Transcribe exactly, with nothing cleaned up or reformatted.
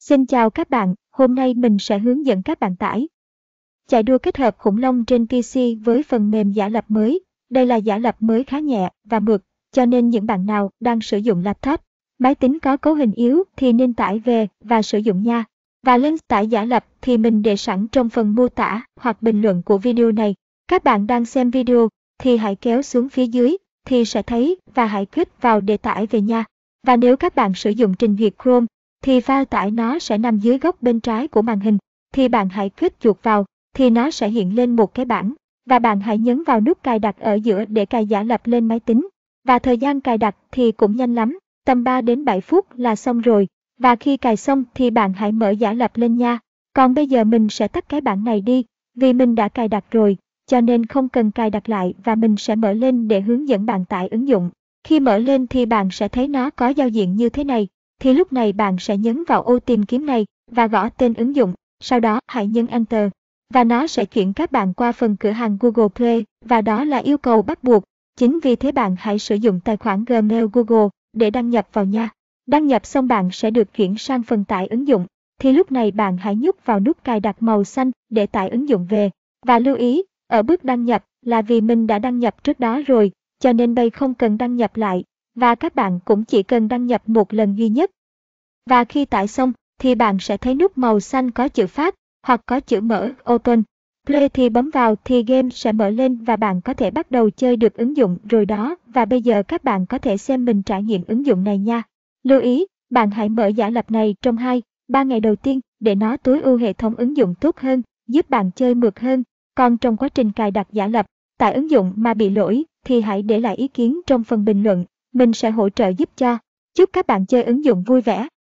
Xin chào các bạn, hôm nay mình sẽ hướng dẫn các bạn tải chạy đua kết hợp khủng long trên pê xê với phần mềm giả lập mới. Đây là giả lập mới khá nhẹ và mượt, cho nên những bạn nào đang sử dụng laptop, máy tính có cấu hình yếu thì nên tải về và sử dụng nha. Và link tải giả lập thì mình để sẵn trong phần mô tả hoặc bình luận của video này. Các bạn đang xem video thì hãy kéo xuống phía dưới thì sẽ thấy và hãy click vào để tải về nha. Và nếu các bạn sử dụng trình duyệt Chrome thì file tải nó sẽ nằm dưới góc bên trái của màn hình, thì bạn hãy click chuột vào thì nó sẽ hiện lên một cái bảng và bạn hãy nhấn vào nút cài đặt ở giữa để cài giả lập lên máy tính. Và thời gian cài đặt thì cũng nhanh lắm, tầm ba đến bảy phút là xong rồi. Và khi cài xong thì bạn hãy mở giả lập lên nha. Còn bây giờ mình sẽ tắt cái bảng này đi, vì mình đã cài đặt rồi, cho nên không cần cài đặt lại và mình sẽ mở lên để hướng dẫn bạn tải ứng dụng. Khi mở lên thì bạn sẽ thấy nó có giao diện như thế này. Thì lúc này bạn sẽ nhấn vào ô tìm kiếm này và gõ tên ứng dụng, sau đó hãy nhấn Enter. Và nó sẽ chuyển các bạn qua phần cửa hàng Google Play và đó là yêu cầu bắt buộc. Chính vì thế bạn hãy sử dụng tài khoản Gmail Google để đăng nhập vào nha. Đăng nhập xong bạn sẽ được chuyển sang phần tải ứng dụng. Thì lúc này bạn hãy nhấp vào nút cài đặt màu xanh để tải ứng dụng về. Và lưu ý, ở bước đăng nhập là vì mình đã đăng nhập trước đó rồi, cho nên đây không cần đăng nhập lại. Và các bạn cũng chỉ cần đăng nhập một lần duy nhất. Và khi tải xong thì bạn sẽ thấy nút màu xanh có chữ phát hoặc có chữ mở Open. Play thì bấm vào thì game sẽ mở lên và bạn có thể bắt đầu chơi được ứng dụng rồi đó. Và bây giờ các bạn có thể xem mình trải nghiệm ứng dụng này nha. Lưu ý, bạn hãy mở giả lập này trong hai ba ngày đầu tiên để nó tối ưu hệ thống ứng dụng tốt hơn, giúp bạn chơi mượt hơn. Còn trong quá trình cài đặt giả lập, tải ứng dụng mà bị lỗi thì hãy để lại ý kiến trong phần bình luận. Mình sẽ hỗ trợ giúp cho. Chúc các bạn chơi ứng dụng vui vẻ.